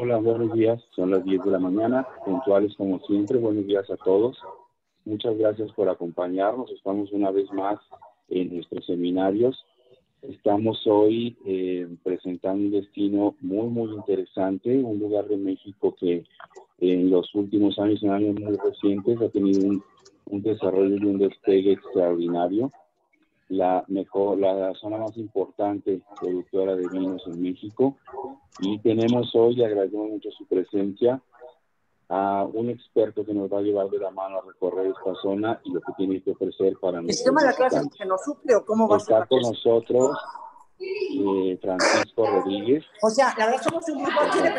Hola, buenos días. Son las 10 de la mañana, puntuales como siempre. Buenos días a todos. Muchas gracias por acompañarnos. Estamos una vez más en nuestros seminarios. Estamos hoy presentando un destino muy, muy interesante, un lugar de México que en los últimos años, en años muy recientes, ha tenido un desarrollo y un despegue extraordinario. La zona más importante productora de vinos en México. Y tenemos hoy, le agradecemos mucho su presencia, a un experto que nos va a llevar de la mano a recorrer esta zona y lo que tiene que ofrecer para nuestros ¿Esquema de la clase visitantes. que nos suple o cómo va a ser? Está con nosotros Francisco Rodríguez. O sea, la verdad somos un grupo aquí de...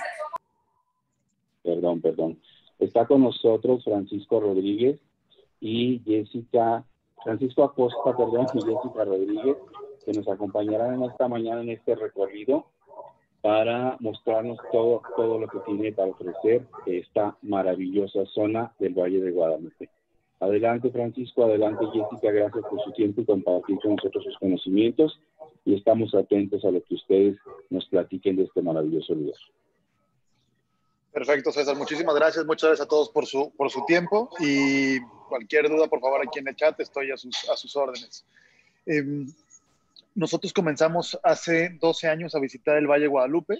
Perdón. Está con nosotros Francisco Rodríguez y Francisco Acosta, y Jessica Rodríguez, que nos acompañarán en esta mañana en este recorrido para mostrarnos todo lo que tiene para ofrecer esta maravillosa zona del Valle de Guadalupe. Adelante, Francisco, adelante, Jessica, gracias por su tiempo y compartir con nosotros sus conocimientos y estamos atentos a lo que ustedes nos platiquen de este maravilloso lugar. Perfecto, César, muchísimas gracias a todos por su tiempo y cualquier duda, por favor, aquí en el chat, estoy a sus órdenes. Nosotros comenzamos hace 12 años a visitar el Valle de Guadalupe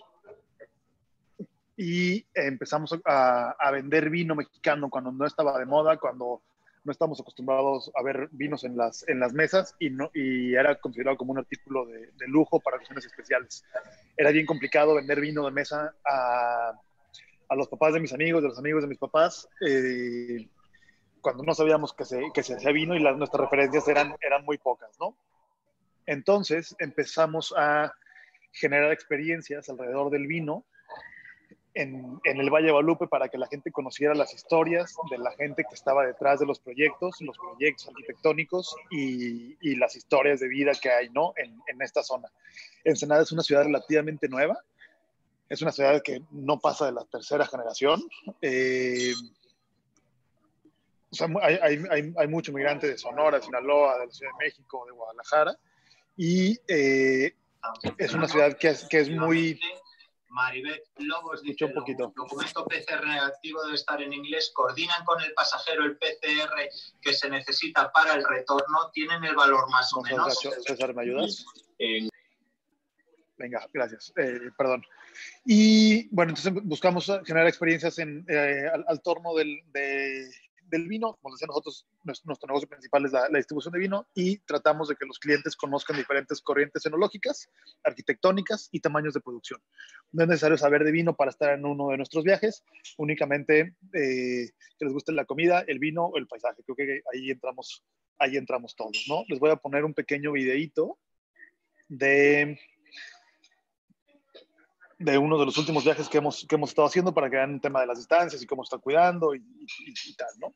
y empezamos a vender vino mexicano cuando no estaba de moda, cuando no estamos acostumbrados a ver vinos en las mesas y era considerado como un artículo de lujo para ocasiones especiales. Era bien complicado vender vino de mesa a los papás de mis amigos, de los amigos de mis papás, cuando no sabíamos que se hacía vino y nuestras referencias eran muy pocas, ¿no? Entonces empezamos a generar experiencias alrededor del vino en el Valle de Guadalupe para que la gente conociera las historias de la gente que estaba detrás de los proyectos arquitectónicos y las historias de vida que hay, ¿no? en esta zona. Ensenada es una ciudad relativamente nueva, es una ciudad que no pasa de la tercera generación. O sea, hay mucho migrante de Sonora, de Sinaloa, de la Ciudad de México, de Guadalajara. Y es una ciudad que es muy... Maribeth Lobos dice, un poquito. El documento PCR negativo debe estar en inglés. ¿Coordinan con el pasajero el PCR que se necesita para el retorno? ¿Tienen el valor más o menos? César, ¿me ayudas? Venga, gracias. Perdón. Y bueno, entonces buscamos generar experiencias al torno del vino. Como decía, nosotros, nuestro negocio principal es la distribución de vino y tratamos de que los clientes conozcan diferentes corrientes enológicas, arquitectónicas y tamaños de producción. No es necesario saber de vino para estar en uno de nuestros viajes, únicamente que les guste la comida, el vino o el paisaje. Creo que ahí entramos todos, ¿no? Les voy a poner un pequeño videíto de uno de los últimos viajes que hemos estado haciendo para que vean un tema de las distancias y cómo está cuidando y tal, ¿no?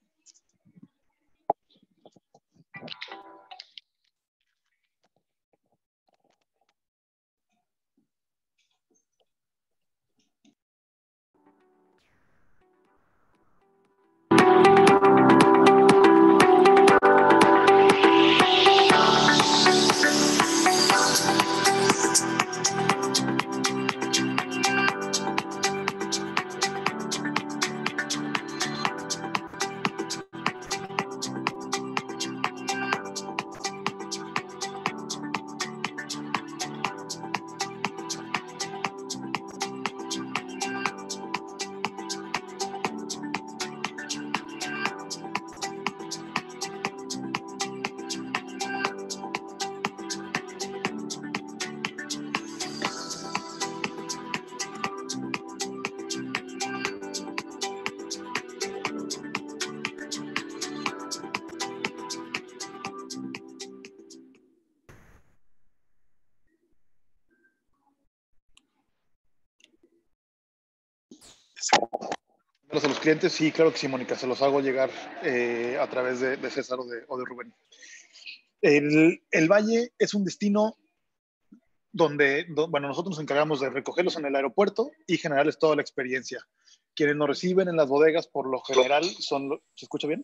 A los clientes, sí, claro que sí, Mónica, se los hago llegar a través de César o de Rubén. El Valle es un destino donde, bueno, nosotros nos encargamos de recogerlos en el aeropuerto y generarles toda la experiencia. Quienes nos reciben en las bodegas, por lo general, ¿se escucha bien?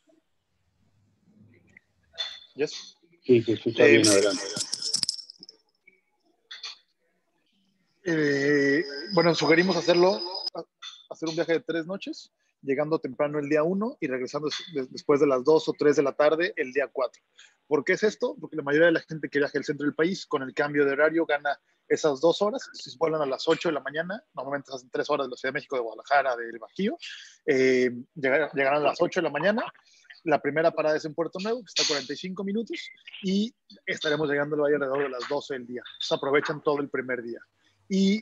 ¿Yes? Sí, se escucha bien, adelante. Bueno, sugerimos hacer un viaje de 3 noches, llegando temprano el día 1 y regresando después de las 2 o 3 de la tarde el día 4. ¿Por qué es esto? Porque la mayoría de la gente que viaja al centro del país, con el cambio de horario, gana esas 2 horas. Si vuelan a las 8 de la mañana, normalmente hacen 3 horas de la Ciudad de México, de Guadalajara, del Bajío, llegarán a las 8 de la mañana. La primera parada es en Puerto Nuevo, que está a 45 minutos, y estaremos llegando al valle alrededor de las 12 del día. Entonces aprovechan todo el primer día. Y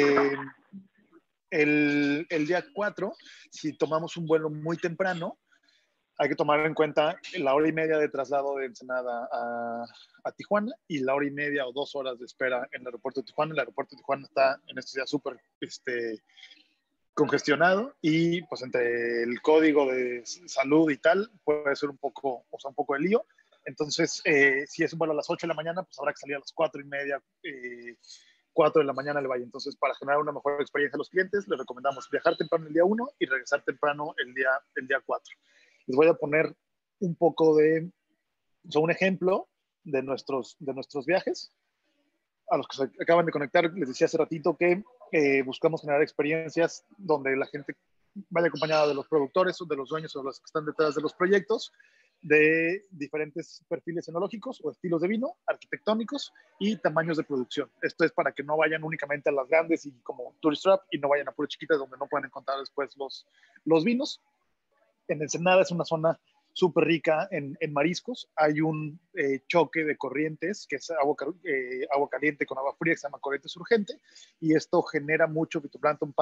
el día 4, si tomamos un vuelo muy temprano, hay que tomar en cuenta la hora y media de traslado de Ensenada a Tijuana y la hora y media o 2 horas de espera en el aeropuerto de Tijuana. El aeropuerto de Tijuana está en estos días súper congestionado y pues entre el código de salud y tal puede ser un poco de lío. Entonces, si es un vuelo a las 8 de la mañana, pues habrá que salir a las 4 y media, 4 de la mañana al valle. Entonces, para generar una mejor experiencia a los clientes, les recomendamos viajar temprano el día 1 y regresar temprano el día 4. Les voy a poner un poco un ejemplo de nuestros viajes. A los que se acaban de conectar, les decía hace ratito que buscamos generar experiencias donde la gente vaya acompañada de los productores o de los dueños o los que están detrás de los proyectos, de diferentes perfiles enológicos o estilos de vino, arquitectónicos y tamaños de producción. Esto es para que no vayan únicamente a las grandes y como tourist trap y no vayan a puras chiquitas donde no pueden encontrar después los vinos. En Ensenada es una zona súper rica en mariscos. Hay un choque de corrientes, que es agua caliente con agua fría, que se llama corriente surgente, y esto genera mucho fitoplancton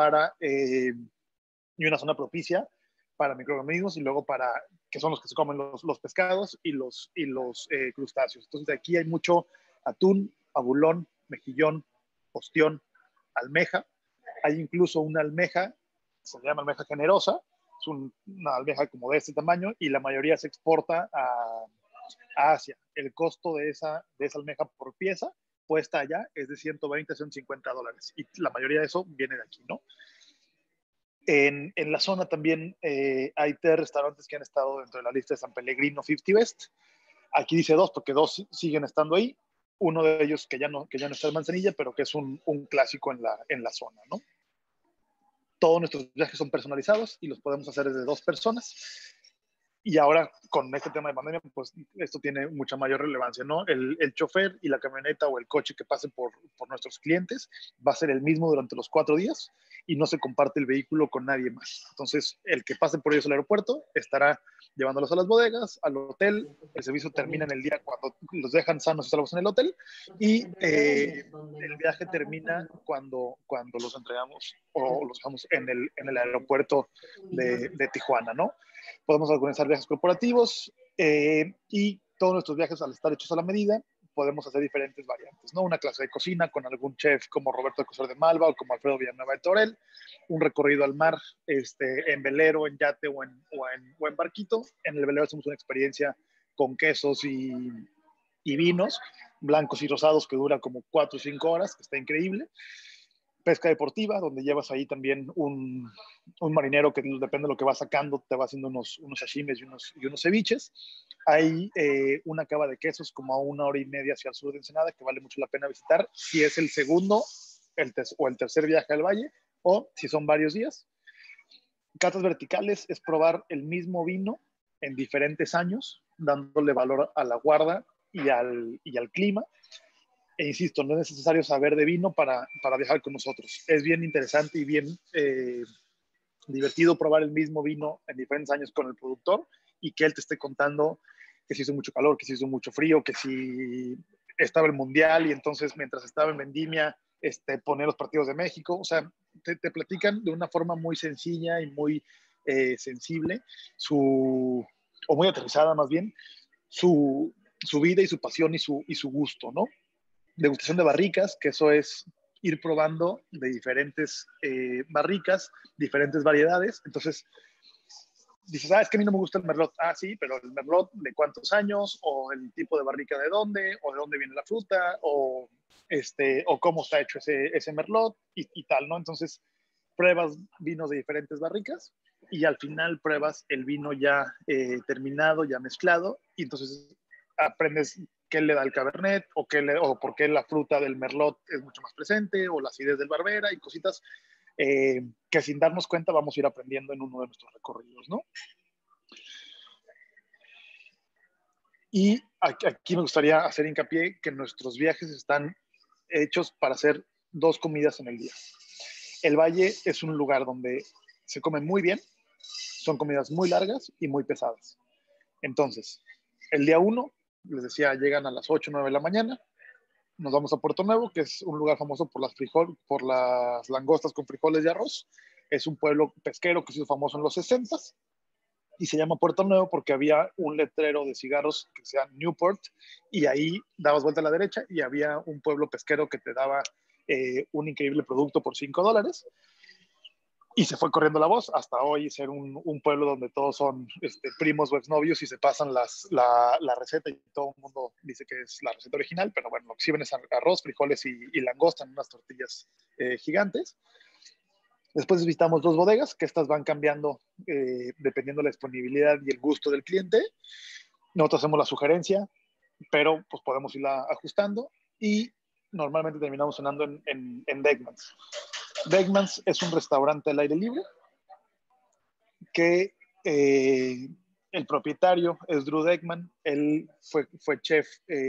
y una zona propicia para microorganismos y luego que son los que se comen los pescados y los crustáceos. Entonces aquí hay mucho atún, abulón, mejillón, ostión, almeja. Hay incluso una almeja, se llama almeja generosa, es una almeja como de este tamaño y la mayoría se exporta a Asia. El costo de esa almeja por pieza puesta allá es de $120 a $150 y la mayoría de eso viene de aquí, ¿no? En la zona también hay 3 restaurantes que han estado dentro de la lista de San Pellegrino 50 Best. Aquí dice 2 porque 2 siguen estando ahí. Uno de ellos que ya no está en Manzanilla, pero que es un clásico en la zona, ¿no? Todos nuestros viajes son personalizados y los podemos hacer desde 2 personas. Y ahora, con este tema de pandemia, pues esto tiene mucha mayor relevancia, ¿no? El chofer y la camioneta o el coche que pase por nuestros clientes va a ser el mismo durante los 4 días y no se comparte el vehículo con nadie más. Entonces, el que pase por ellos al aeropuerto estará llevándolos a las bodegas, al hotel. El servicio termina en el día cuando los dejan sanos y salvos en el hotel y el viaje termina cuando los entregamos o los dejamos en el aeropuerto de Tijuana, ¿no? Podemos organizar viajes corporativos y todos nuestros viajes, al estar hechos a la medida, podemos hacer diferentes variantes, ¿no? Una clase de cocina con algún chef como Roberto Alcocer de Malva o como Alfredo Villanueva de Torel, un recorrido al mar en velero, en yate o en barquito. En el velero hacemos una experiencia con quesos y vinos blancos y rosados que dura como 4 o 5 horas, que está increíble. Pesca deportiva, donde llevas ahí también un marinero que depende de lo que va sacando, te va haciendo unos sashimis y unos ceviches. Hay una cava de quesos como a 1 hora y media hacia el sur de Ensenada, que vale mucho la pena visitar si es el segundo o el tercer viaje al valle, o si son varios días. Catas verticales es probar el mismo vino en diferentes años, dándole valor a la guarda y al clima. E insisto, no es necesario saber de vino para viajar con nosotros. Es bien interesante y bien divertido probar el mismo vino en diferentes años con el productor y que él te esté contando que si hizo mucho calor, que si hizo mucho frío, que si estaba el mundial y entonces mientras estaba en vendimia ponía los partidos de México. O sea, te platican de una forma muy sencilla y muy sensible o muy aterrizada más bien, su vida y su pasión y su gusto, ¿no? Degustación de barricas, que eso es ir probando de diferentes barricas, diferentes variedades. Entonces, dices, es que a mí no me gusta el merlot. Sí, pero el merlot de cuántos años, o el tipo de barrica de dónde, o de dónde viene la fruta, o cómo está hecho ese merlot y tal, ¿no? Entonces, pruebas vinos de diferentes barricas y al final pruebas el vino ya terminado, ya mezclado, y entonces aprendes qué le da el Cabernet, o por qué la fruta del Merlot es mucho más presente, o la acidez del Barbera, y cositas que sin darnos cuenta vamos a ir aprendiendo en uno de nuestros recorridos, ¿no? Y aquí me gustaría hacer hincapié que nuestros viajes están hechos para hacer 2 comidas en el día. El Valle es un lugar donde se come muy bien, son comidas muy largas y muy pesadas. Entonces, el día 1, les decía, llegan a las 8 o 9 de la mañana, nos vamos a Puerto Nuevo, que es un lugar famoso por las langostas con frijoles y arroz. Es un pueblo pesquero que se hizo famoso en los 60s, y se llama Puerto Nuevo porque había un letrero de cigarros que se llama Newport, y ahí dabas vuelta a la derecha y había un pueblo pesquero que te daba un increíble producto por $5. Y se fue corriendo la voz hasta hoy ser un pueblo donde todos son primos o exnovios y se pasan la receta, y todo el mundo dice que es la receta original, pero bueno, lo que sirven es arroz, frijoles y langosta en unas tortillas gigantes. Después visitamos 2 bodegas, que estas van cambiando dependiendo de la disponibilidad y el gusto del cliente. Nosotros hacemos la sugerencia, pero pues podemos irla ajustando, y normalmente terminamos cenando en Beckmans. Beckmans es un restaurante al aire libre que el propietario es Drew Deckman. Él fue chef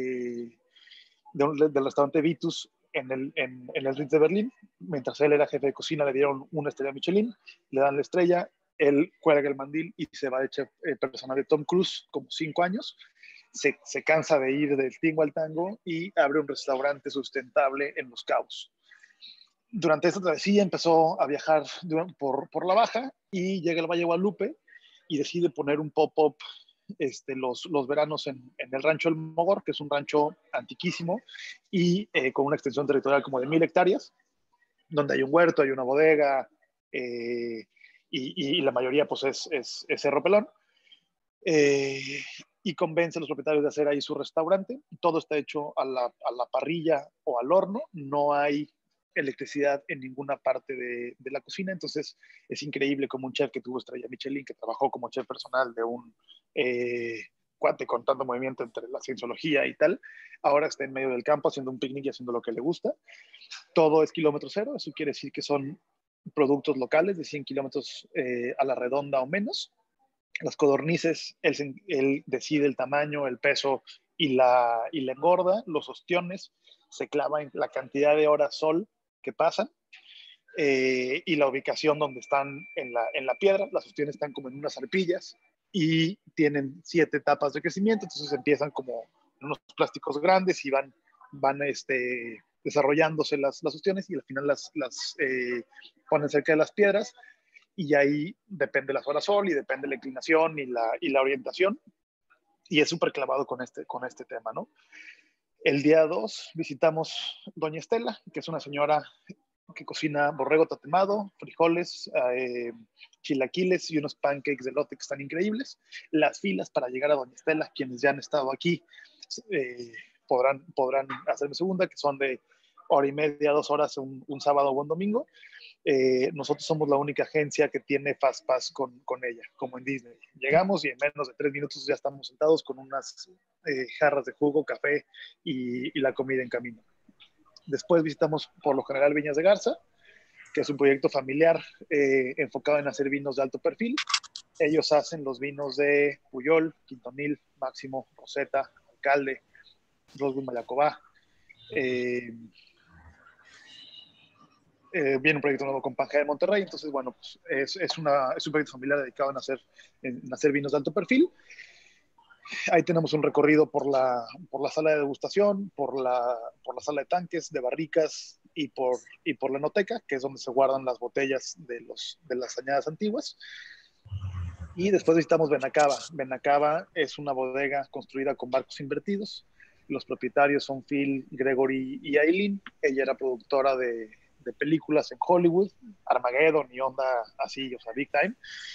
del restaurante Vitus en el Ritz de Berlín. Mientras él era jefe de cocina, le dieron una estrella Michelin, le dan la estrella, él cuelga el mandil y se va de chef personal de Tom Cruise como 5 años. Se cansa de ir del tingo al tango y abre un restaurante sustentable en Los Cabos. Durante esta travesía empezó a viajar por la Baja y llega al Valle de Guadalupe y decide poner un pop-up los veranos en el rancho El Mogor, que es un rancho antiquísimo y con una extensión territorial como de 1,000 hectáreas, donde hay un huerto, hay una bodega, y la mayoría pues es Cerro Pelón. Y convence a los propietarios de hacer ahí su restaurante. Todo está hecho a la parrilla o al horno, no hay electricidad en ninguna parte de la cocina. Entonces es increíble como un chef que tuvo estrella Michelin, que trabajó como chef personal de un cuate con tanto movimiento entre la cienciología y tal, ahora está en medio del campo haciendo un picnic y haciendo lo que le gusta. Todo es kilómetro cero, eso quiere decir que son productos locales de 100 kilómetros a la redonda o menos. Las codornices, él decide el tamaño, el peso y la engorda. Los ostiones se clava en la cantidad de horas sol que pasan, y la ubicación donde están en la piedra. Las ostiones están como en unas arpillas y tienen 7 etapas de crecimiento, entonces empiezan como en unos plásticos grandes y van desarrollándose las ostiones, y al final las ponen cerca de las piedras. Y ahí depende las horas sol y depende la inclinación y la orientación. Y es súper clavado con este tema, ¿no? El día 2 visitamos Doña Estela, que es una señora que cocina borrego tatemado, frijoles, chilaquiles y unos pancakes de elote que están increíbles. Las filas para llegar a Doña Estela, quienes ya han estado aquí, podrán hacerme segunda, que son de 1:30, 2 horas un sábado o un domingo. Nosotros somos la única agencia que tiene Fast Pass con ella, como en Disney. Llegamos y en menos de 3 minutos ya estamos sentados con unas jarras de jugo, café y la comida en camino. Después visitamos por lo general Viñas de Garza, que es un proyecto familiar enfocado en hacer vinos de alto perfil. Ellos hacen los vinos de Puyol, Quintonil, Máximo, Rosetta, Alcalde, Rosbud Mayacobá. Viene un proyecto nuevo con Pangea de Monterrey. Entonces, bueno, pues es un proyecto familiar dedicado en hacer vinos de alto perfil. Ahí tenemos un recorrido por la sala de degustación, por la sala de tanques, de barricas y por la enoteca, que es donde se guardan las botellas de las añadas antiguas. Y después visitamos Benacaba. Benacaba es una bodega construida con barcos invertidos. Los propietarios son Phil, Gregory y Aileen. Ella era productora de películas en Hollywood, Armageddon y onda así, o sea, big time.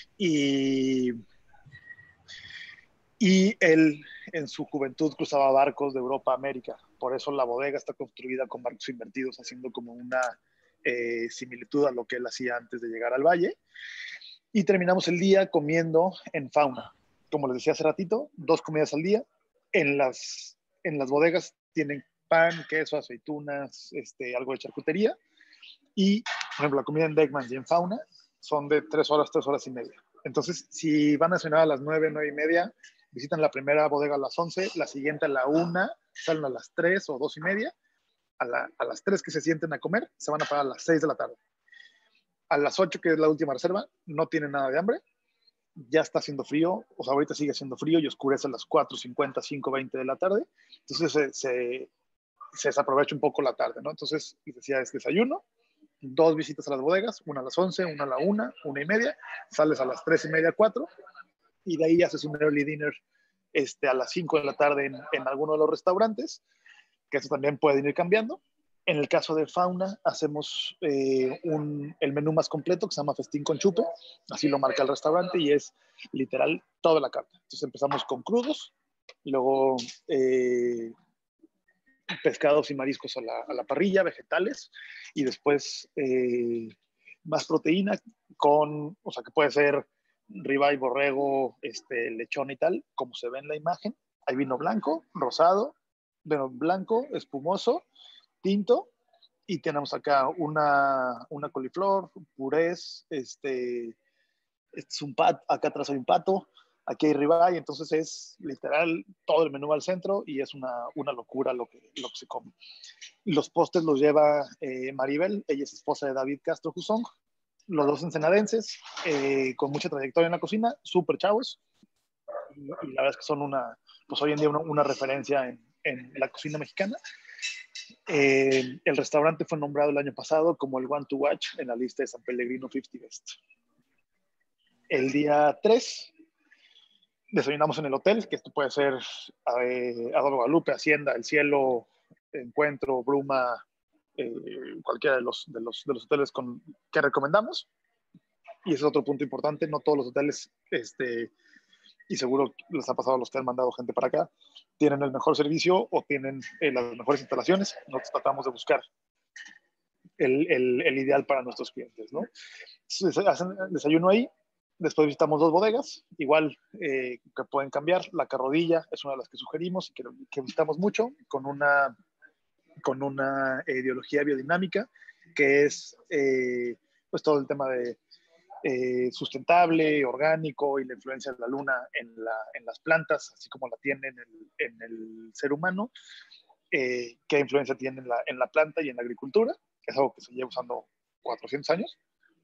Y él en su juventud cruzaba barcos de Europa a América. Por eso la bodega está construida con barcos invertidos, haciendo como una similitud a lo que él hacía antes de llegar al valle. Y terminamos el día comiendo en Fauna. Como les decía hace ratito, 2 comidas al día. En las En las bodegas tienen pan, queso, aceitunas, algo de charcutería. Y, por ejemplo, la comida en Deckmans y en Fauna son de 3 horas, 3 horas y media. Entonces, si van a cenar a las 9, 9 y media, visitan la primera bodega a las 11, la siguiente a la 1, salen a las 3 o 2 y media. A las 3 que se sienten a comer, se van a parar a las 6 de la tarde. A las 8, que es la última reserva, no tienen nada de hambre. Ya está haciendo frío, o sea, ahorita sigue haciendo frío y oscurece a las 4:50, 5:20 de la tarde. Entonces se desaprovecha un poco la tarde, ¿no? Entonces, les decía, es desayuno, 2 visitas a las bodegas, una a las 11, una a la 1, 1 y media, sales a las 3 y media, 4, y de ahí haces un early dinner a las 5 de la tarde en alguno de los restaurantes, que eso también puede ir cambiando. En el caso de Fauna, hacemos el menú más completo, que se llama Festín con Chupe, así lo marca el restaurante, y es literal toda la carta. Entonces empezamos con crudos, luego pescados y mariscos a la parrilla, vegetales, y después más proteína, o sea, que puede ser ribeye, borrego, lechón y tal, como se ve en la imagen. Hay vino blanco, rosado, vino blanco, espumoso, tinto, y tenemos acá una coliflor, purés, es un pato, acá atrás hay un pato, aquí hay ribeye, entonces es literal todo el menú al centro y es una locura lo que se come. Los postres los lleva Maribel, ella es esposa de David Castro Jusong, los dos ensenadenses, con mucha trayectoria en la cocina, súper chavos, y la verdad es que son pues hoy en día una referencia en la cocina mexicana. El restaurante fue nombrado el año pasado como el One to Watch en la lista de San Pellegrino 50 Best. El día 3 desayunamos en el hotel, que esto puede ser Adolfo Guadalupe, Hacienda, El Cielo, Encuentro, Bruma, cualquiera de los hoteles que recomendamos. Y ese es otro punto importante, no todos los hoteles, y seguro les ha pasado a los que han mandado gente para acá, tienen el mejor servicio o tienen las mejores instalaciones. Nosotros tratamos de buscar el ideal para nuestros clientes, ¿no? Entonces, hacen el desayuno ahí, después visitamos 2 bodegas, igual que pueden cambiar. La Carrodilla es una de las que sugerimos y que visitamos mucho, con una ideología biodinámica, que es pues todo el tema de sustentable, orgánico y la influencia de la luna en las plantas, así como la tiene en el ser humano, qué influencia tiene en la planta y en la agricultura, que es algo que se lleva usando 400 años.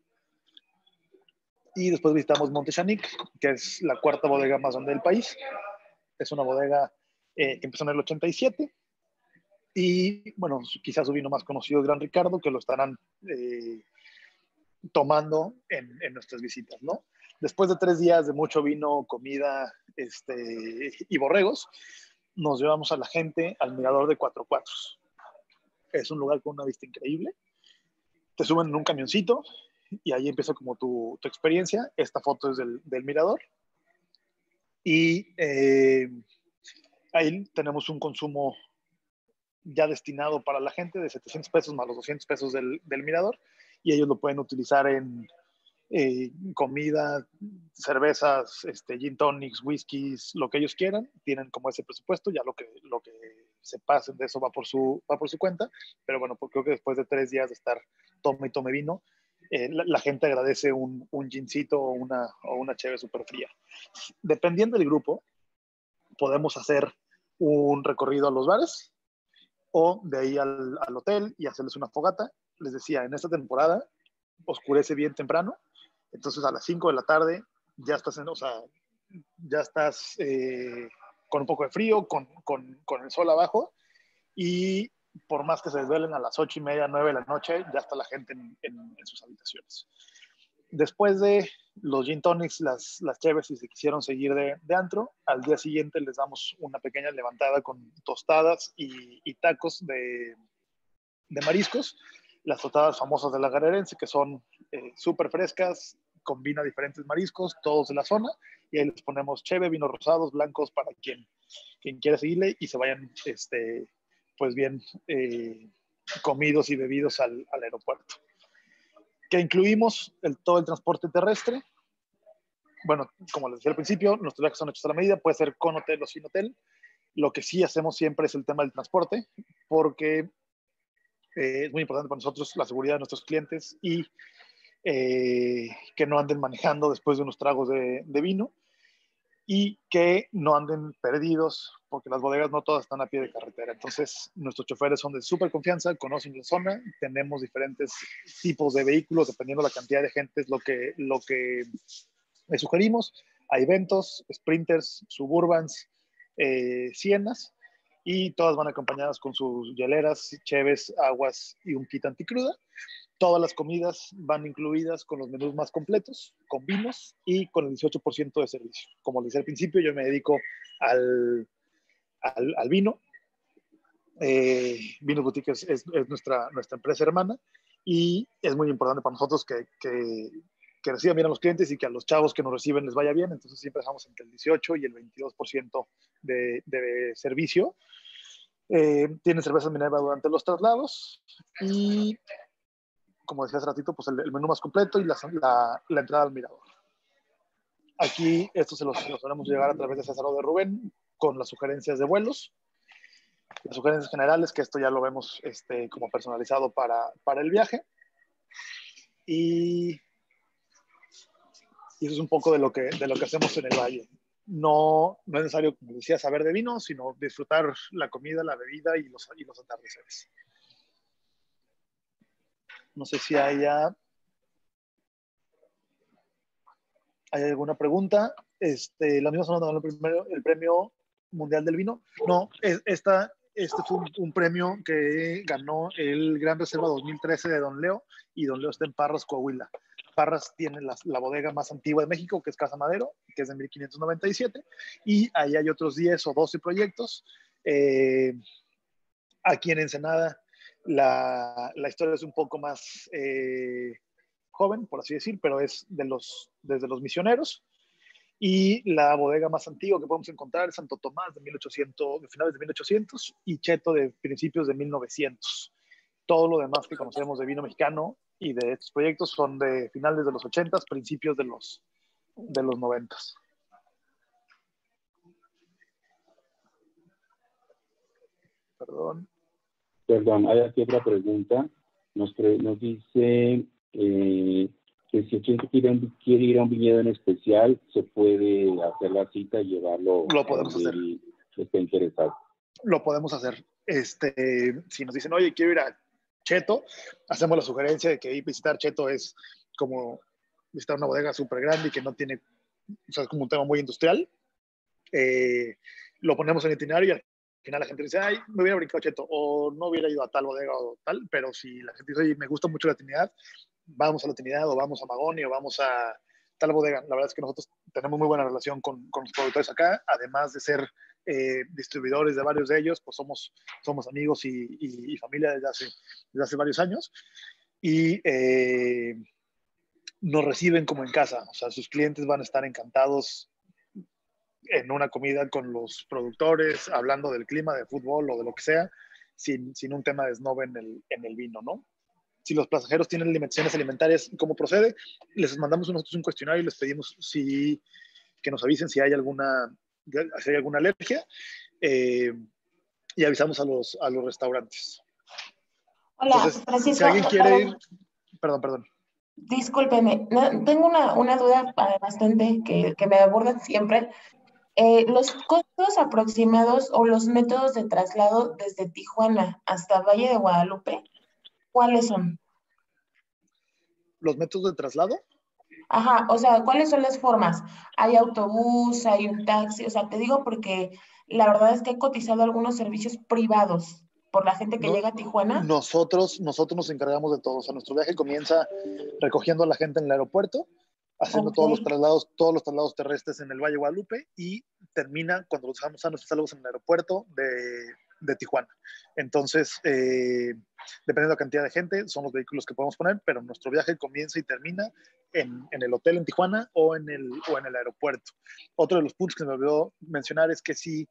Y después visitamos Montechanic, que es la 4ª bodega más grande del país. Es una bodega que empezó en el 87. Y bueno, quizás su vino más conocido es Gran Ricardo, que lo estarán tomando en nuestras visitas, ¿no? Después de 3 días de mucho vino, comida y borregos, nos llevamos a la gente al mirador de Cuatro Cuatros. Es un lugar con una vista increíble. Te suben en un camioncito y ahí empieza como tu experiencia. Esta foto es del mirador. Y ahí tenemos un consumo ya destinado para la gente de 700 pesos más los 200 pesos del mirador, y ellos lo pueden utilizar en comida, cervezas, gin tonics, whiskies, lo que ellos quieran. Tienen como ese presupuesto, ya lo que se pasen de eso va por su cuenta, pero bueno, pues creo que después de 3 días de estar tome y tome vino, la gente agradece un gincito o una cheve súper fría. Dependiendo del grupo, podemos hacer un recorrido a los bares o de ahí al hotel y hacerles una fogata. Les decía, en esta temporada oscurece bien temprano, entonces a las 5 de la tarde ya estás con un poco de frío, con el sol abajo, y por más que se desvelen a las 8:30, 9 de la noche, ya está la gente en sus habitaciones. Después de los gin tonics, las cheves, si se quisieron seguir de antro, al día siguiente les damos una pequeña levantada con tostadas y tacos de mariscos. Las tostadas famosas de la Guerrerense, que son súper frescas, combina diferentes mariscos, todos de la zona, y ahí les ponemos cheve, vinos rosados, blancos, para quien quiera seguirle y se vayan pues bien comidos y bebidos al aeropuerto. Que incluimos todo el transporte terrestre. Bueno, como les decía al principio, nuestros viajes son hechos a la medida, puede ser con hotel o sin hotel. Lo que sí hacemos siempre es el tema del transporte, porque es muy importante para nosotros la seguridad de nuestros clientes y que no anden manejando después de unos tragos de vino y que no anden perdidos, porque las bodegas no todas están a pie de carretera. Entonces, nuestros choferes son de súper confianza, conocen la zona, tenemos diferentes tipos de vehículos, dependiendo de la cantidad de gente, es lo que les sugerimos. Hay Ventos, Sprinters, Suburbans, Sienas, y todas van acompañadas con sus hieleras, cheves, aguas y un kit anticruda. Todas las comidas van incluidas con los menús más completos, con vinos y con el 18% de servicio. Como les decía al principio, yo me dedico al vino. Vinos Boutique es nuestra empresa hermana y es muy importante para nosotros que reciban bien a los clientes y que a los chavos que nos reciben les vaya bien. Entonces siempre dejamos entre el 18 y el 22% de servicio. Tienen cerveza Minerva durante los traslados y, como decía hace ratito, pues el menú más completo y la entrada al mirador. Aquí esto se los haremos llegar a través de César o de Rubén con las sugerencias de vuelos, las sugerencias generales, que esto ya lo vemos como personalizado para el viaje. Y eso es un poco de lo que hacemos en el Valle. No es necesario, como decía, saber de vino, sino disfrutar la comida, la bebida y los atardeceres. No sé si hay alguna pregunta. La misma semana ganó el premio mundial del vino. No, este fue un premio que ganó el Gran Reserva 2013 de Don Leo, y Don Leo está en Parras, Coahuila. Parras tiene la bodega más antigua de México, que es Casa Madero, que es de 1597, y ahí hay otros 10 o 12 proyectos. Aquí en Ensenada la historia es un poco más joven, por así decir, pero es desde los misioneros. Y la bodega más antigua que podemos encontrar es Santo Tomás de finales de 1800 y Cheto de principios de 1900. Todo lo demás que conocemos de vino mexicano y de estos proyectos son de finales de los 80s, principios de los 90s. Perdón, hay aquí otra pregunta. Nos dice que si el cliente quiere ir a un viñedo en especial, se puede hacer la cita y llevarlo. Lo podemos hacer. Que esté interesado. Lo podemos hacer. Si nos dicen, oye, quiero ir a Cheto, hacemos la sugerencia de que visitar Cheto es como visitar una bodega súper grande y que no tiene, o sea, es como un tema muy industrial. Lo ponemos en el itinerario y al final la gente dice, ay, me hubiera brincado Cheto, o no hubiera ido a tal bodega o tal, pero si la gente dice, oye, me gusta mucho la Trinidad, vamos a la Trinidad o vamos a Magoni o vamos a tal bodega. La verdad es que nosotros tenemos muy buena relación con los productores acá, además de ser distribuidores de varios de ellos, pues somos amigos y familia desde hace varios años, y nos reciben como en casa. O sea, sus clientes van a estar encantados en una comida con los productores, hablando del clima, de fútbol o de lo que sea, sin un tema de snob en el vino, ¿no? Si los pasajeros tienen limitaciones alimentarias, ¿cómo procede? Les mandamos nosotros un cuestionario y les pedimos que nos avisen si hay alguna alergia, y avisamos a los restaurantes. Hola, entonces, Francisco. Si alguien quiere ir... Perdón. Discúlpeme, tengo una duda bastante que me abordan siempre. Los costos aproximados o los métodos de traslado desde Tijuana hasta Valle de Guadalupe, ¿cuáles son? ¿Los métodos de traslado? Ajá, o sea, ¿cuáles son las formas? ¿Hay autobús, hay un taxi? O sea, te digo porque la verdad es que he cotizado algunos servicios privados por la gente que llega a Tijuana. Nosotros nos encargamos de todo. O sea, nuestro viaje comienza recogiendo a la gente en el aeropuerto, haciendo todos los traslados terrestres en el Valle de Guadalupe, y termina cuando los dejamos a nuestros salvos en el aeropuerto de Tijuana. Entonces, dependiendo de la cantidad de gente, son los vehículos que podemos poner, pero nuestro viaje comienza y termina en el hotel en Tijuana o en el aeropuerto. Otro de los puntos que me olvidó mencionar es que si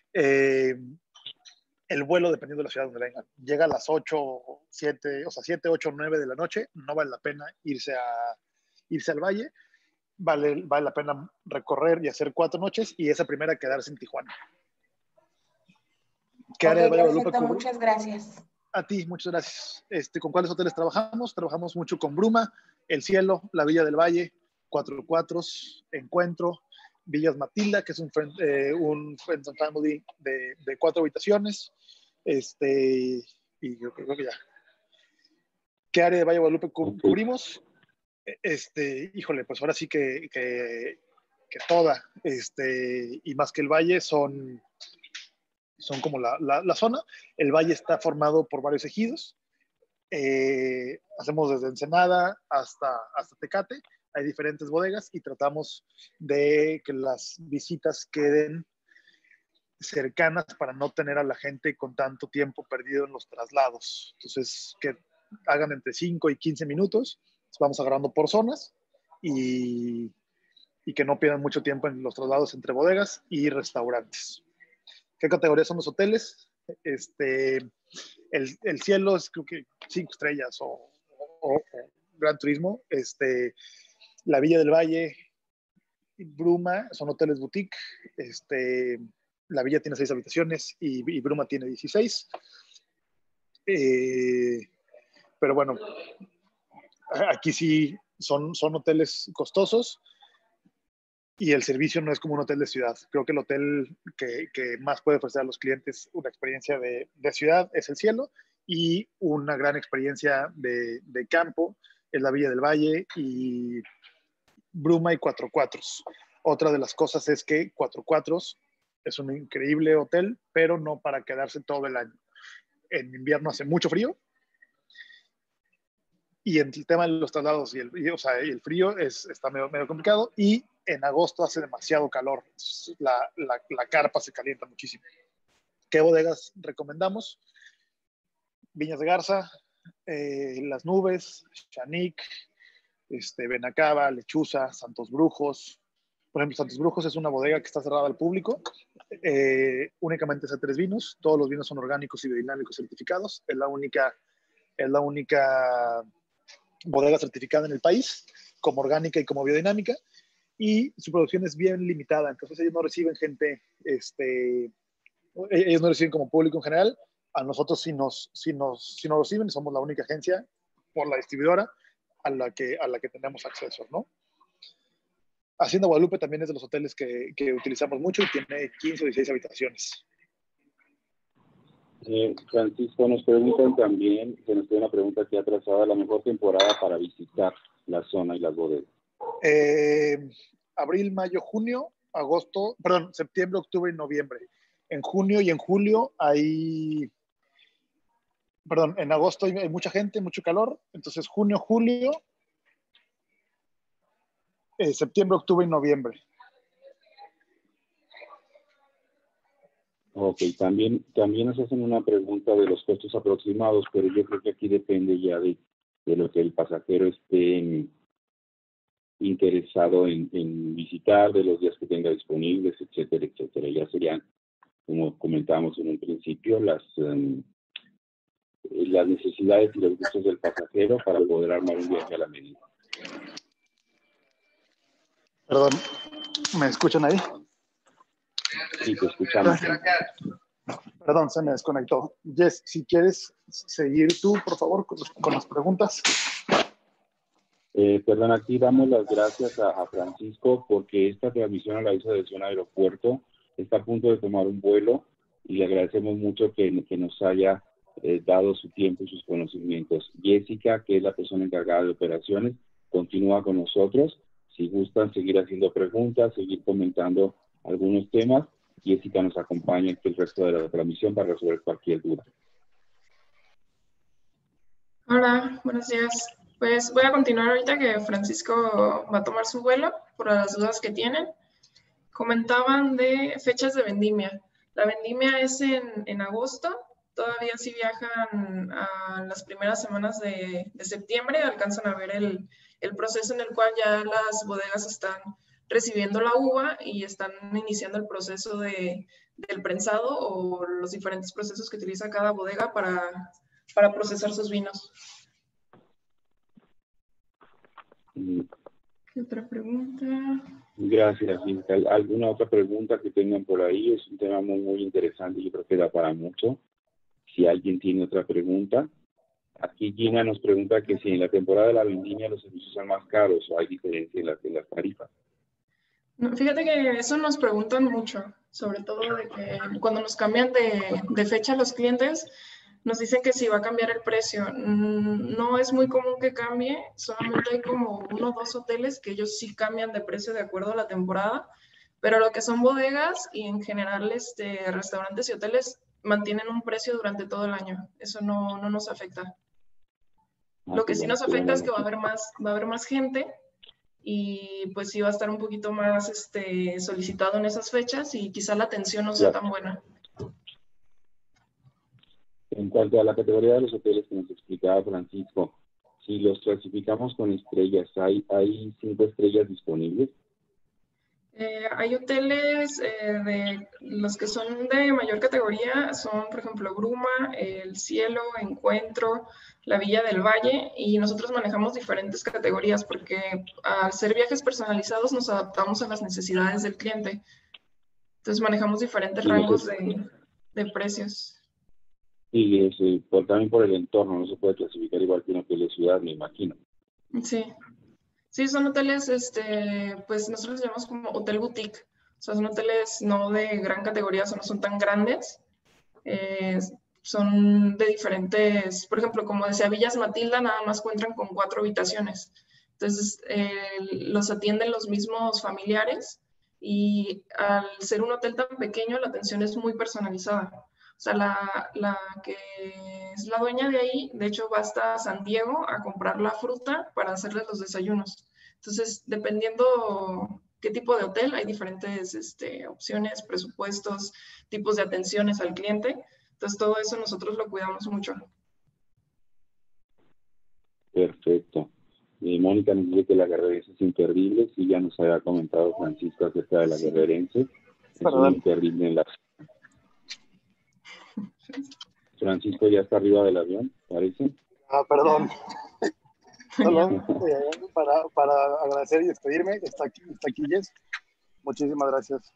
el vuelo, dependiendo de la ciudad donde vengan, llega a las 8, 7, 8, 9 de la noche, no vale la pena irse al Valle. Vale la pena recorrer y hacer 4 noches, y esa primera quedarse en Tijuana. ¿Qué área de Valle de Guadalupe perfecto, cubre? muchas gracias. A ti, muchas gracias. ¿Con cuáles hoteles trabajamos? Trabajamos mucho con Bruma, El Cielo, La Villa del Valle, Cuatro Cuatros, Encuentro, Villas Matilda, que es un Friends and Family de 4 habitaciones. Y creo que ya. ¿Qué área de Valle de Guadalupe cubrimos? Híjole, pues ahora sí que toda, y más que el Valle son como la zona. El Valle está formado por varios ejidos. Hacemos desde Ensenada hasta Tecate. Hay diferentes bodegas y tratamos de que las visitas queden cercanas para no tener a la gente con tanto tiempo perdido en los traslados. Entonces, que hagan entre 5 y 15 minutos. Vamos agarrando por zonas y que no pierdan mucho tiempo en los traslados entre bodegas y restaurantes. ¿Qué categoría son los hoteles? El Cielo es creo que 5 estrellas o Gran Turismo. La Villa del Valle, Bruma son hoteles boutique. La Villa tiene 6 habitaciones y Bruma tiene 16. Pero bueno, aquí sí son hoteles costosos y el servicio no es como un hotel de ciudad. Creo que el hotel que más puede ofrecer a los clientes una experiencia de ciudad es el Cielo, y una gran experiencia de campo es la Villa del Valle y Bruma y Cuatro Cuatros. Otra de las cosas es que Cuatro Cuatros es un increíble hotel, pero no para quedarse todo el año. En invierno hace mucho frío, y en el tema de los traslados y el frío está medio complicado, y en agosto hace demasiado calor. La carpa se calienta muchísimo. ¿Qué bodegas recomendamos? Viñas de Garza, Las Nubes, Chanic, Benacaba, Lechuza, Santos Brujos. Por ejemplo, Santos Brujos es una bodega que está cerrada al público. Únicamente hace 3 vinos. Todos los vinos son orgánicos y biodinámicos certificados. Es la única bodega certificada en el país como orgánica y como biodinámica, y su producción es bien limitada. Entonces ellos no reciben gente, ellos no reciben como público en general. A nosotros sí nos reciben, somos la única agencia por la distribuidora a la que tenemos acceso, ¿no? Hacienda Guadalupe también es de los hoteles que utilizamos mucho y tiene 15 o 16 habitaciones. Francisco, nos preguntan también, que nos tiene una pregunta aquí atrasada, la mejor temporada para visitar la zona y las bodegas. Abril, mayo, junio, agosto, perdón, septiembre, octubre y noviembre. En junio y en julio en agosto hay mucha gente, mucho calor. Entonces junio, julio, septiembre, octubre y noviembre. Ok, también nos hacen una pregunta de los costos aproximados, pero yo creo que aquí depende ya de lo que el pasajero esté interesado en visitar, de los días que tenga disponibles, etcétera, etcétera. Ya serían, como comentábamos en un principio, las necesidades y los gustos del pasajero para poder armar un viaje a la medida. Perdón, ¿me escuchan ahí? Sí, te escuchamos. Perdón, se me desconectó. Jess, si quieres seguir tú, por favor, con las preguntas. Perdón, aquí damos las gracias a Francisco porque esta transmisión la hizo desde un aeropuerto. Está a punto de tomar un vuelo y le agradecemos mucho que nos haya dado su tiempo y sus conocimientos. Jessica, que es la persona encargada de operaciones, continúa con nosotros. Si gustan seguir haciendo preguntas, seguir comentando algunos temas, Jessica nos acompaña el resto de la transmisión para resolver cualquier duda. Hola, buenos días. Pues voy a continuar ahorita que Francisco va a tomar su vuelo por las dudas que tienen. Comentaban de fechas de vendimia. La vendimia es en agosto. Todavía sí viajan a las primeras semanas de septiembre. Alcanzan a ver el proceso en el cual ya las bodegas están recibiendo la uva y están iniciando el proceso del prensado o los diferentes procesos que utiliza cada bodega para procesar sus vinos. Otra pregunta. Gracias, Inca. ¿Alguna otra pregunta que tengan por ahí? Es un tema muy interesante, yo creo que da para mucho. Si alguien tiene otra pregunta. Aquí Gina nos pregunta que si en la temporada de la vendimia los servicios son más caros o hay diferencia en las tarifas. No, fíjate que eso nos preguntan mucho, sobre todo de que cuando nos cambian de fecha los clientes, nos dicen que si va a cambiar el precio. No es muy común que cambie, solamente hay como 1 o 2 hoteles que ellos sí cambian de precio de acuerdo a la temporada, pero lo que son bodegas y en general restaurantes y hoteles mantienen un precio durante todo el año. Eso no nos afecta. Lo que sí nos afecta es que va a haber más gente y pues sí va a estar un poquito más solicitado en esas fechas y quizá la atención no sea tan buena. En cuanto a la categoría de los hoteles que nos explicaba Francisco, si los clasificamos con estrellas, ¿hay 5 estrellas disponibles? Hay hoteles de los que son de mayor categoría, son por ejemplo Bruma, El Cielo, Encuentro, la Villa del Valle, y nosotros manejamos diferentes categorías porque al ser viajes personalizados nos adaptamos a las necesidades del cliente. Entonces manejamos diferentes rangos de precios. Y también por el entorno, no se puede clasificar igual que un hotel de ciudad, me imagino. Sí. Sí, son hoteles, pues nosotros los llamamos como hotel boutique. O sea, son hoteles no de gran categoría, o sea, no son tan grandes. Son de diferentes, por ejemplo, como decía Villas Matilda, nada más cuentan con 4 habitaciones. Entonces, los atienden los mismos familiares y al ser un hotel tan pequeño, la atención es muy personalizada. O sea, la que es la dueña de ahí, de hecho, va hasta San Diego a comprar la fruta para hacerles los desayunos. Entonces, dependiendo qué tipo de hotel, hay diferentes opciones, presupuestos, tipos de atenciones al cliente. Entonces, todo eso nosotros lo cuidamos mucho. Perfecto. Mónica nos dice que la guerrerense es imperdible. Sí, ya nos había comentado Francisco acerca de la guerrerense. Es un imperdible en la... Francisco ya está arriba del avión, parece. Perdón. Solo para agradecer y despedirme, está aquí Jess. Muchísimas gracias.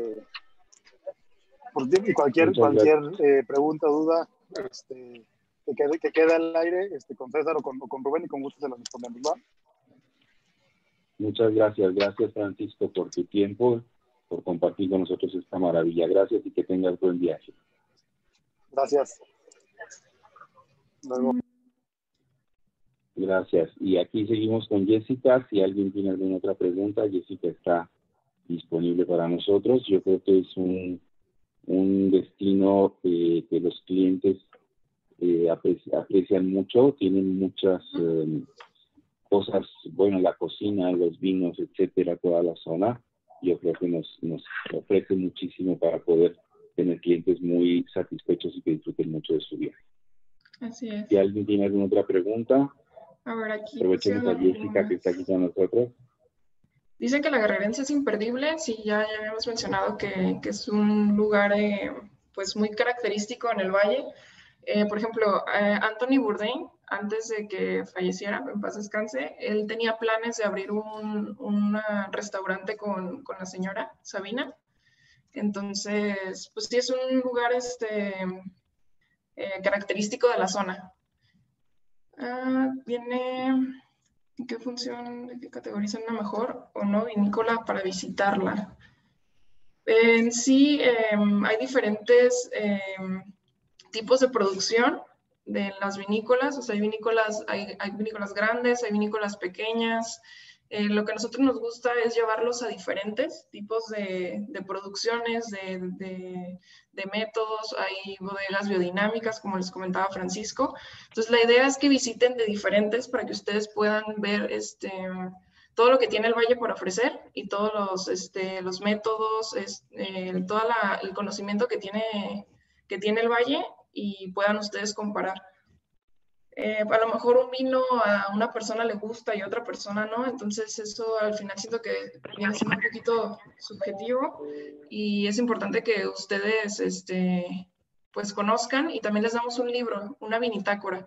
Por ti y cualquier pregunta, duda, que quede al aire, con César o con Rubén, y con gusto se los respondemos, ¿va? Muchas gracias. Gracias, Francisco, por tu tiempo, por compartir con nosotros esta maravilla. Gracias y que tengas buen viaje. Gracias. Luego. Gracias. Y aquí seguimos con Jessica. Si alguien tiene alguna otra pregunta, Jessica está disponible para nosotros. Yo creo que es un destino que los clientes aprecian mucho. Tienen muchas cosas, bueno, la cocina, los vinos, etcétera, toda la zona. Yo creo que nos ofrece muchísimo para poder tener clientes muy satisfechos y que disfruten mucho de su viaje. Así es. Si alguien tiene alguna otra pregunta, a ver, aquí aprovechemos a Jessica que está aquí con nosotros. Dicen que la guerrerense es imperdible. Sí, ya habíamos mencionado que es un lugar pues muy característico en el valle. Por ejemplo, Anthony Bourdain, antes de que falleciera, en paz descanse, él tenía planes de abrir un restaurante con la señora Sabina. Entonces, pues sí es un lugar característico de la zona. Viene, ¿en qué función, de qué categorizan una mejor o no vinícola para visitarla? En sí, hay diferentes tipos de producción de las vinícolas. O sea, hay vinícolas grandes, hay vinícolas pequeñas. Lo que a nosotros nos gusta es llevarlos a diferentes tipos de producciones, de métodos. Hay bodegas biodinámicas, como les comentaba Francisco. Entonces, la idea es que visiten de diferentes para que ustedes puedan ver todo lo que tiene el valle por ofrecer y todos los métodos, todo el conocimiento que tiene el valle, y puedan ustedes comparar. A lo mejor un vino a una persona le gusta y a otra persona no, entonces eso al final siento que viene siendo un poquito subjetivo, y es importante que ustedes pues conozcan, y también les damos un libro, una vinitácora.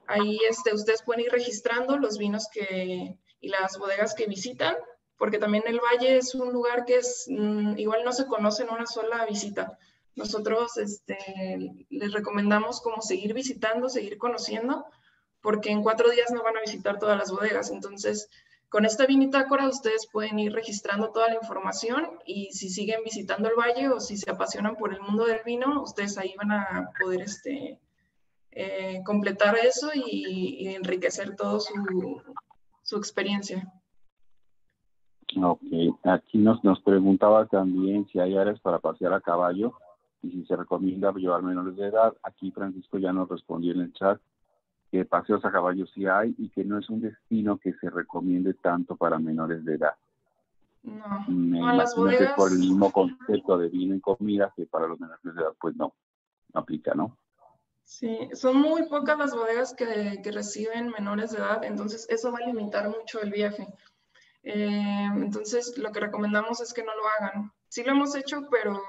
Ahí ustedes pueden ir registrando los vinos y las bodegas que visitan, porque también el Valle es un lugar que igual no se conoce en una sola visita. Nosotros les recomendamos como seguir visitando, seguir conociendo, porque en 4 días no van a visitar todas las bodegas. Entonces, con esta vinitácora ustedes pueden ir registrando toda la información y si siguen visitando el Valle o si se apasionan por el mundo del vino, ustedes ahí van a poder completar eso y enriquecer todo su experiencia. Ok, aquí nos preguntaba también si hay áreas para pasear a caballo y si se recomienda llevar menores de edad. Aquí Francisco ya nos respondió en el chat que paseos a caballo sí hay y que no es un destino que se recomiende tanto para menores de edad. No, Me las imagino que es por el bodegas... mismo concepto de vino y comida que para los menores de edad pues no aplica, ¿no? Sí, son muy pocas las bodegas que reciben menores de edad, entonces eso va a limitar mucho el viaje. Entonces lo que recomendamos es que no lo hagan. Sí lo hemos hecho, pero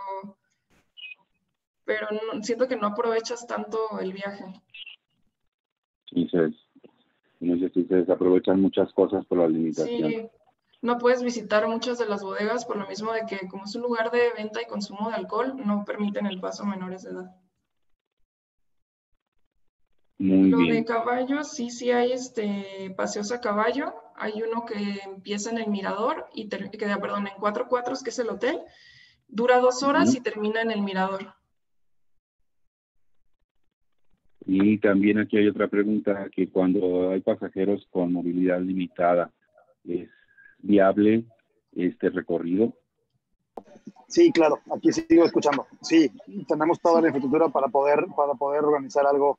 siento que no aprovechas tanto el viaje. Y se desaprovechan muchas cosas por la limitación. Sí, no puedes visitar muchas de las bodegas por lo mismo de que como es un lugar de venta y consumo de alcohol, no permiten el paso a menores de edad. Muy Lo bien. de caballo, sí hay paseos a caballo. Hay uno que empieza en el Mirador y queda, perdón, en 4 Cuatros, que es el hotel. Dura 2 horas y termina en el Mirador. Y también aquí hay otra pregunta, que cuando hay pasajeros con movilidad limitada, ¿es viable este recorrido? Sí, claro, aquí sigo escuchando. Sí, tenemos toda la infraestructura para poder organizar algo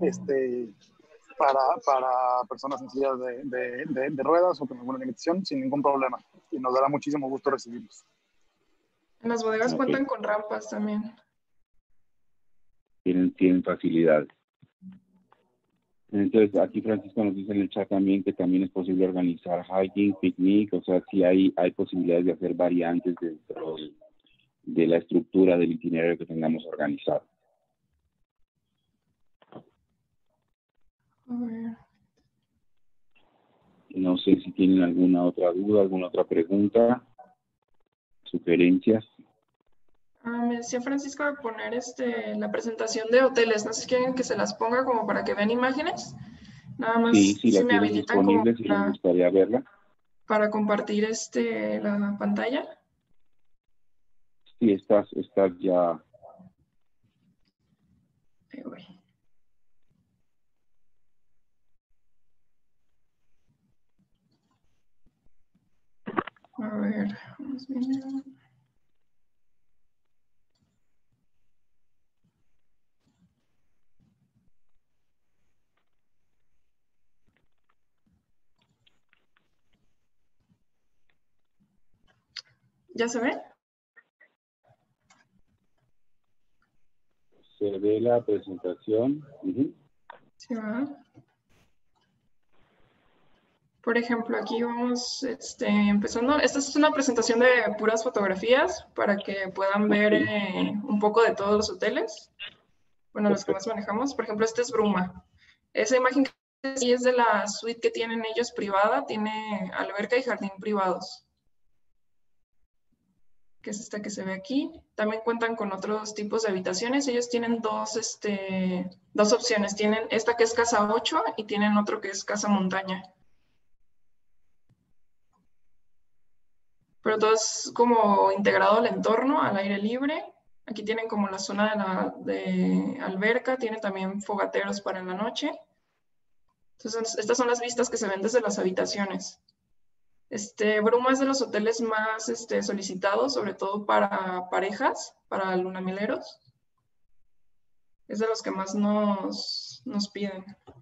para personas en sillas de ruedas o con alguna limitación sin ningún problema. Y nos dará muchísimo gusto recibirlos. En las bodegas Ok. cuentan con rampas también. Tienen facilidades. Entonces, aquí Francisco nos dice en el chat también que también es posible organizar hiking, picnic, o sea, sí hay posibilidades de hacer variantes dentro de la estructura del itinerario que tengamos organizado. A ver. No sé si tienen alguna otra duda, alguna otra pregunta, sugerencias. Me decía Francisco de poner la presentación de hoteles. No sé si quieren que se las ponga como para que vean imágenes. Nada más Sí, si la me tienen habilitan como disponible, si les gustaría verla. para compartir la pantalla. Sí, estás ya. Ahí voy. A ver, vamos viendo. ¿Ya se ve? Se ve la presentación. Sí, ¿verdad? Por ejemplo, aquí vamos empezando. Esta es una presentación de puras fotografías para que puedan ver un poco de todos los hoteles. Bueno, los que más manejamos. Por ejemplo, este es Bruma. Esa imagen que sí es de la suite que tienen ellos privada. Tiene alberca y jardín privados, que es esta que se ve aquí. También cuentan con otros tipos de habitaciones. Ellos tienen dos opciones. Tienen esta que es Casa 8 y tienen otro que es Casa Montaña. Pero todo es como integrado al entorno, al aire libre. Aquí tienen como la zona de alberca, tienen también fogateros para en la noche. Entonces, estas son las vistas que se ven desde las habitaciones. Bruma es de los hoteles más solicitados, sobre todo para parejas, para lunamieleros. Es de los que más nos piden.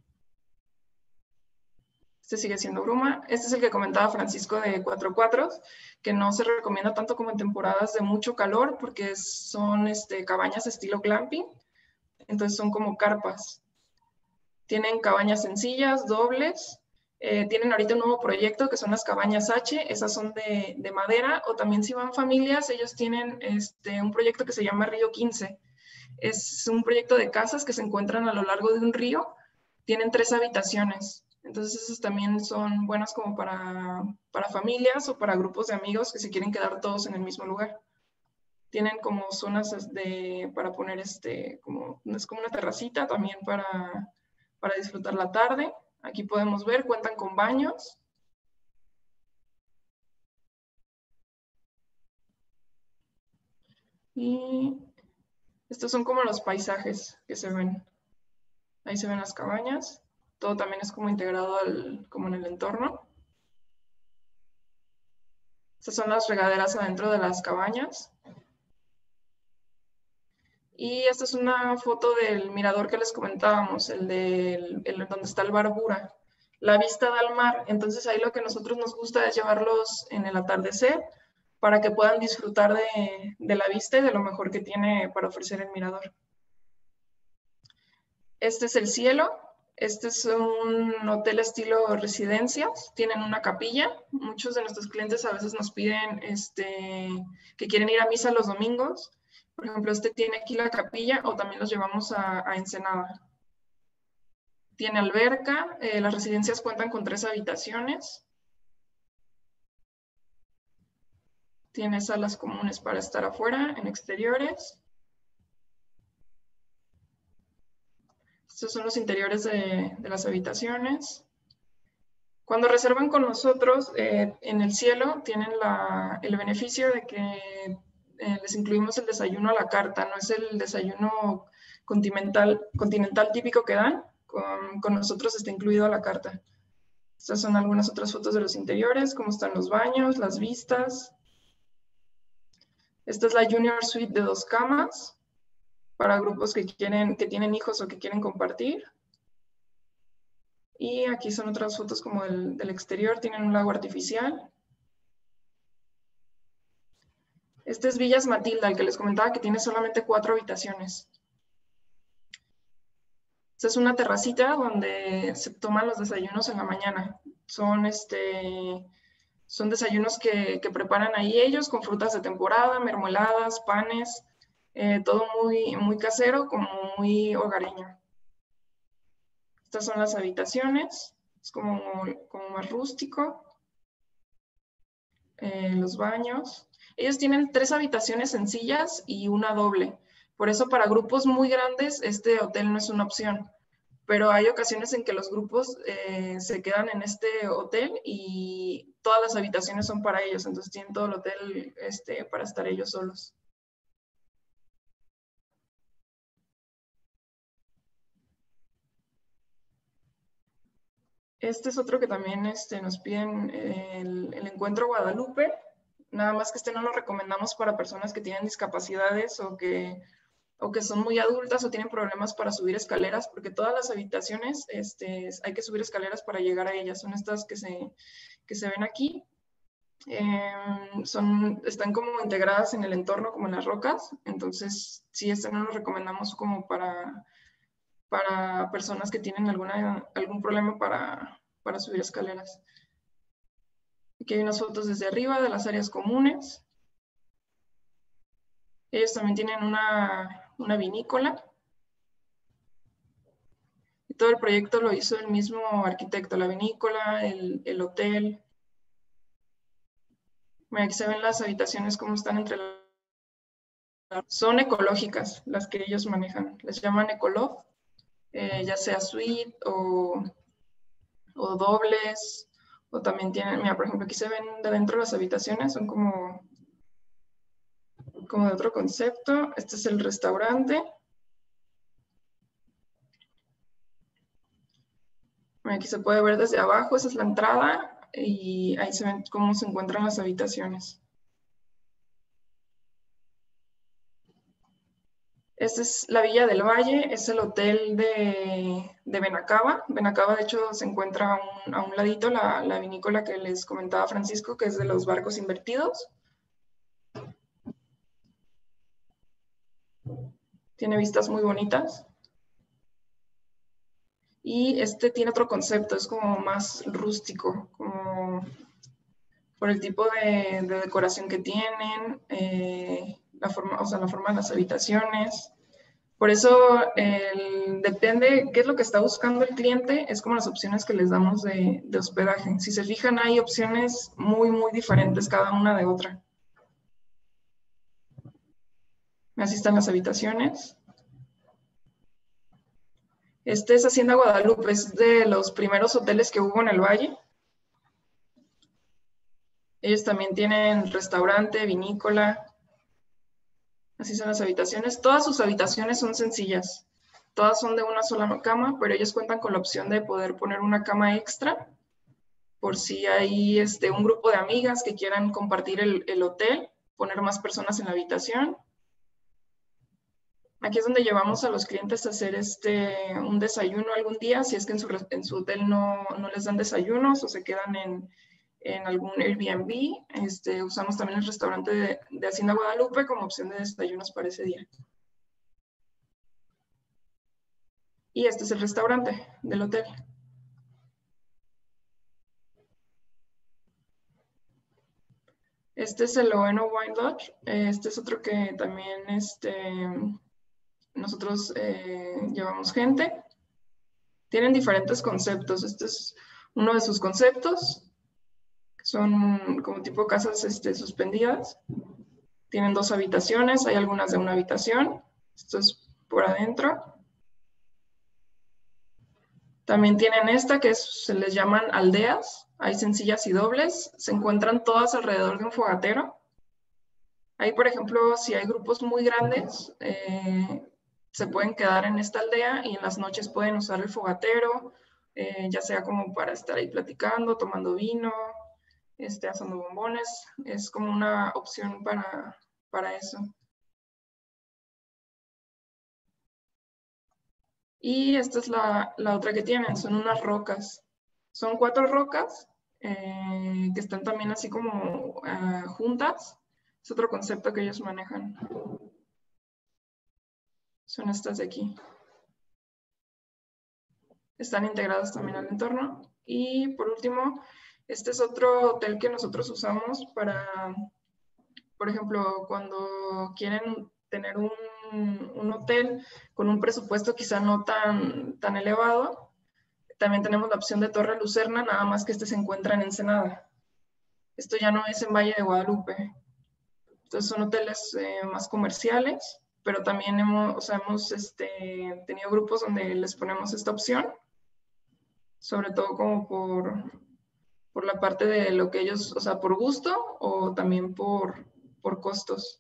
Este sigue siendo Bruma. Este es el que comentaba Francisco de 4 Cuatros, que no se recomienda tanto como en temporadas de mucho calor, porque son cabañas estilo glamping. Entonces son como carpas. Tienen cabañas sencillas, dobles. Tienen ahorita un nuevo proyecto que son las cabañas H. Esas son de madera. O también si van familias, ellos tienen un proyecto que se llama Río 15. Es un proyecto de casas que se encuentran a lo largo de un río Tienen 3 habitaciones. Entonces esas también son buenas como para familias o para grupos de amigos que se quieren quedar todos en el mismo lugar. Tienen como zonas para poner es como una terracita también para disfrutar la tarde. Aquí podemos ver, cuentan con baños. Y estos son como los paisajes que se ven. Ahí se ven las cabañas. Todo también es como integrado como en el entorno. Estas son las regaderas adentro de las cabañas. Y esta es una foto del mirador que les comentábamos, donde está el Barbura. La vista da al mar, entonces ahí lo que a nosotros nos gusta es llevarlos en el atardecer para que puedan disfrutar de la vista y de lo mejor que tiene para ofrecer el mirador. Este es el cielo. Este es un hotel estilo residencias. Tienen una capilla. Muchos de nuestros clientes a veces nos piden que quieren ir a misa los domingos. Por ejemplo, este tiene aquí la capilla o también los llevamos a Ensenada. Tiene alberca. Las residencias cuentan con 3 habitaciones. Tiene salas comunes para estar afuera, en exteriores. Estos son los interiores de las habitaciones. Cuando reservan con nosotros, en el cielo tienen el beneficio de que les incluimos el desayuno a la carta. No es el desayuno continental típico que dan. Con nosotros está incluido a la carta. Estas son algunas otras fotos de los interiores, cómo están los baños, las vistas. Esta es la Junior Suite de 2 camas para grupos que tienen hijos o que quieren compartir. Y aquí son otras fotos como del exterior, tienen un lago artificial. Este es Villas Matilda, el que les comentaba que tiene solamente 4 habitaciones. Esta es una terracita donde se toman los desayunos en la mañana. Son desayunos que preparan ahí ellos con frutas de temporada, mermeladas, panes, todo muy, muy casero, como muy hogareño. Estas son las habitaciones, es como más rústico. Los baños. Ellos tienen 3 habitaciones sencillas y una doble. Por eso para grupos muy grandes este hotel no es una opción. Pero hay ocasiones en que los grupos se quedan en este hotel y todas las habitaciones son para ellos. Entonces tienen todo el hotel para estar ellos solos. Este es otro que también nos piden, el Encuentro Guadalupe. Nada más que no lo recomendamos para personas que tienen discapacidades o que son muy adultas o tienen problemas para subir escaleras, porque todas las habitaciones hay que subir escaleras para llegar a ellas. Son estas que se ven aquí. Están como integradas en el entorno, como en las rocas. Entonces, sí, no lo recomendamos como para personas que tienen algún problema para subir escaleras. Aquí hay unas fotos desde arriba de las áreas comunes. Ellos también tienen una vinícola. Y todo el proyecto lo hizo el mismo arquitecto, la vinícola, el hotel. Mira, aquí se ven las habitaciones cómo están entre son ecológicas las que ellos manejan. Les llaman Ecoloft, ya sea suite o dobles. O también tienen, mira, por ejemplo, aquí se ven de dentro las habitaciones, son como de otro concepto. Este es el restaurante. Aquí se puede ver desde abajo, esa es la entrada y ahí se ven cómo se encuentran las habitaciones. Esta es la Villa del Valle, es el hotel de Benacaba. Benacaba, de hecho, se encuentra a un ladito la vinícola que les comentaba Francisco, que es de los barcos invertidos. Tiene vistas muy bonitas. Y tiene otro concepto, es como más rústico, como por el tipo de decoración que tienen, la forma de las habitaciones. Por eso depende qué es lo que está buscando el cliente, es como las opciones que les damos de hospedaje. Si se fijan, hay opciones muy, muy diferentes cada una de otra. Así están las habitaciones. Este es Hacienda Guadalupe, es de los primeros hoteles que hubo en el Valle. Ellos también tienen restaurante, vinícola. Así son las habitaciones. Todas sus habitaciones son sencillas. Todas son de una sola cama, pero ellos cuentan con la opción de poder poner una cama extra por si hay un grupo de amigas que quieran compartir el hotel, poner más personas en la habitación. Aquí es donde llevamos a los clientes a hacer un desayuno algún día, si es que en su hotel no les dan desayunos o se quedan en algún Airbnb. Usamos también el restaurante de Hacienda Guadalupe como opción de desayunos para ese día. Y este es el restaurante del hotel. Este es el Oeno Wine Lodge. Este es otro que también nosotros llevamos gente. Tienen diferentes conceptos. Este es uno de sus conceptos. Son como tipo casas suspendidas. Tienen 2 habitaciones. Hay algunas de una habitación. Esto es por adentro. También tienen esta que se les llaman aldeas. Hay sencillas y dobles. Se encuentran todas alrededor de un fogatero. Ahí, por ejemplo, si hay grupos muy grandes, se pueden quedar en esta aldea y en las noches pueden usar el fogatero, ya sea como para estar ahí platicando, tomando vino, asando bombones. Es como una opción para eso. Y esta es la otra que tienen, son unas rocas. Son 4 rocas que están también así como juntas. Es otro concepto que ellos manejan. Son estas de aquí. Están integradas también al entorno. Y por último, este es otro hotel que nosotros usamos para, por ejemplo, cuando quieren tener un hotel con un presupuesto quizá no tan elevado. También tenemos la opción de Torre Lucerna, nada más que este se encuentra en Ensenada. Esto ya no es en Valle de Guadalupe. Entonces son hoteles más comerciales, pero también hemos tenido grupos donde les ponemos esta opción, sobre todo como por la parte de lo que ellos, o sea, por gusto o también por costos.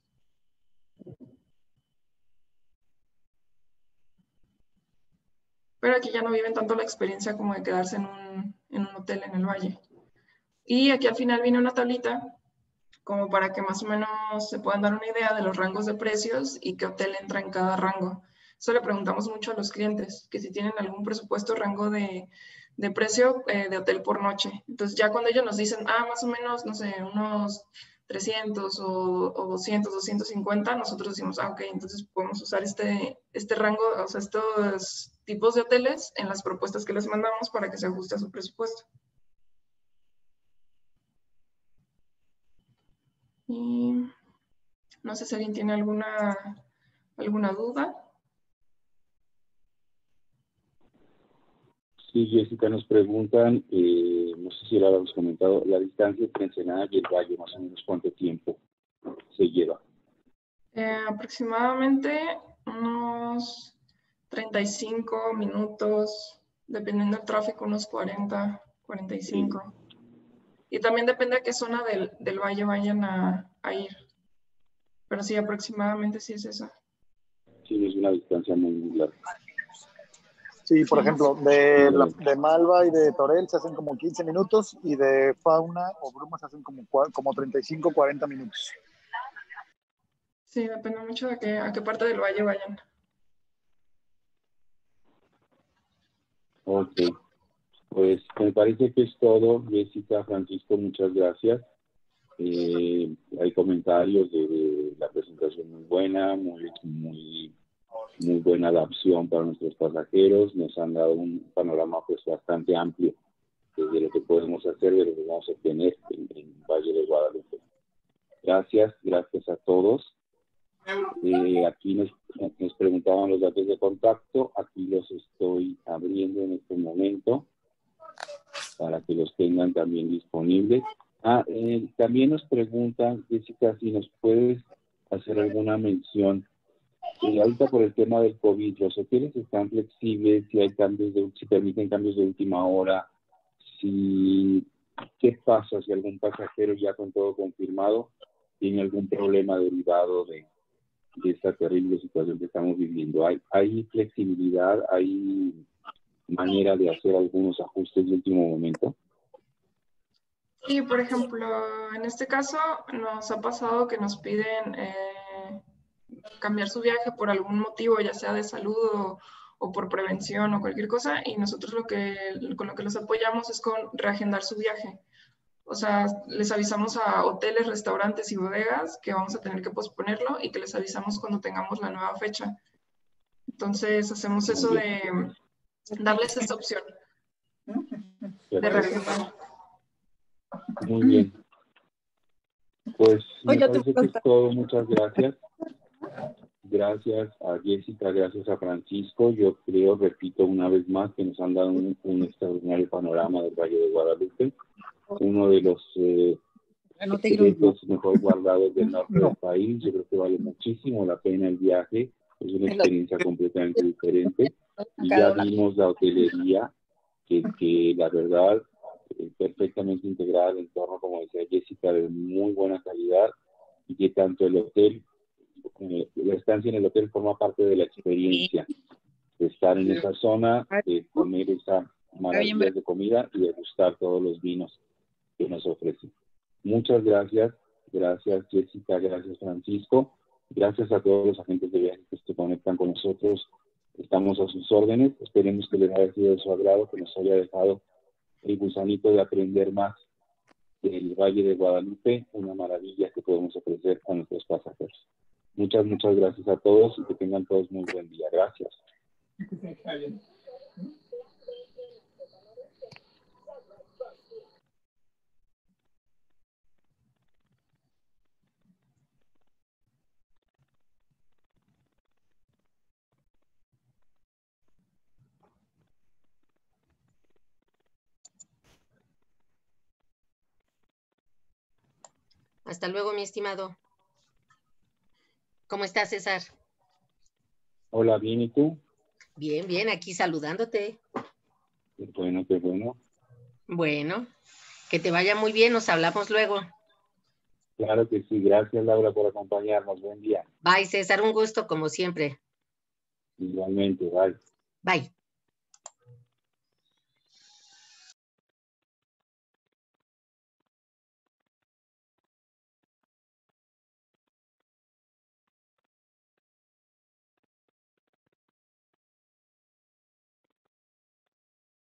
Pero aquí ya no viven tanto la experiencia como de quedarse en un hotel en el Valle. Y aquí al final viene una tablita como para que más o menos se puedan dar una idea de los rangos de precios y qué hotel entra en cada rango. Eso le preguntamos mucho a los clientes, que si tienen algún presupuesto, rango de precio de hotel por noche. Entonces ya cuando ellos nos dicen, más o menos, no sé, unos 300 o 200, 250, nosotros decimos, ok, entonces podemos usar este rango, o sea, estos tipos de hoteles en las propuestas que les mandamos para que se ajuste a su presupuesto. Y no sé si alguien tiene alguna duda. Sí, Jessica, nos preguntan, no sé si lo habíamos comentado, la distancia entre Ensenada y el Valle, más o menos cuánto tiempo se lleva. Aproximadamente unos 35 minutos, dependiendo del tráfico, unos 40, 45. Sí. Y también depende a qué zona del valle vayan a ir. Pero sí, aproximadamente sí es eso. Sí, es una distancia muy larga. Sí, por ejemplo, de Malva y de Torel se hacen como 15 minutos y de Fauna o Bruma se hacen como 35, 40 minutos. Sí, depende mucho de a qué parte del valle vayan. Ok, pues me parece que es todo. Jessica, Francisco, muchas gracias. Hay comentarios de la presentación muy buena, muy buena la opción para nuestros pasajeros. Nos han dado un panorama pues bastante amplio de lo que podemos hacer, de lo que vamos a obtener en Valle de Guadalupe. Gracias a todos. Aquí nos preguntaban los datos de contacto, aquí los estoy abriendo en este momento para que los tengan también disponibles. También nos preguntan, Jessica, si nos puedes hacer alguna mención. Ahorita por el tema del COVID, los hoteles están flexibles, si hay cambios si permiten cambios de última hora, ¿qué pasa si algún pasajero ya con todo confirmado tiene algún problema derivado de esta terrible situación que estamos viviendo? ¿Hay flexibilidad? ¿Hay manera de hacer algunos ajustes de último momento? Sí, por ejemplo, en este caso nos ha pasado que nos piden cambiar su viaje por algún motivo, ya sea de salud o por prevención o cualquier cosa, y nosotros con lo que los apoyamos es con reagendar su viaje. O sea, les avisamos a hoteles, restaurantes y bodegas que vamos a tener que posponerlo y que les avisamos cuando tengamos la nueva fecha. Entonces hacemos eso de darles esta opción de reagendar. Muy bien. Pues me parece que es todo. Muchas gracias. Gracias a Jessica, gracias a Francisco. Yo creo, repito una vez más, que nos han dado un extraordinario panorama del Valle de Guadalupe, uno de los secretos mejor guardados del norte del país. Yo creo que vale muchísimo la pena el viaje, es una experiencia completamente diferente. Y ya vimos la hotelería, que la verdad, perfectamente integrada al entorno, como decía Jessica, de muy buena calidad, y que tanto el hotel, la estancia en el hotel forma parte de la experiencia de estar en esa zona, de comer esa maravilla de comida y degustar todos los vinos que nos ofrecen. Muchas gracias. Gracias, Jessica. Gracias, Francisco. Gracias a todos los agentes de viajes que se conectan con nosotros. Estamos a sus órdenes. Esperemos que les haya sido de su agrado, que nos haya dejado el gusanito de aprender más del Valle de Guadalupe, una maravilla que podemos ofrecer a nuestros pasajeros. Muchas gracias a todos y que tengan todos muy buen día. Gracias. Hasta luego, mi estimado. ¿Cómo estás, César? Hola, bien, ¿y tú? Bien, bien, aquí saludándote. Qué bueno, qué bueno. Bueno, que te vaya muy bien, nos hablamos luego. Claro que sí, gracias Laura por acompañarnos, buen día. Bye, César, un gusto como siempre. Igualmente, bye. Bye.